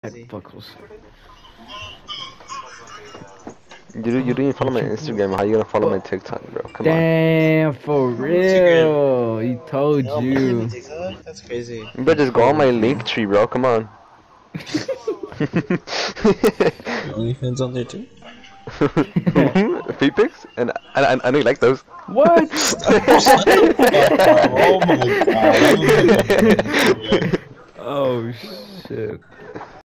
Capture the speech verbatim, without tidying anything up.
Buckles. You, you didn't even follow my Instagram. How you gonna follow my TikTok, bro? Come Damn, for real. He told No, you. TikTok? That's crazy. on. Bro, just go on my link tree, bro. Come on. OnlyFans on there too? Feet pics? And I, I, I know you like those. What? Oh my god. Oh shit.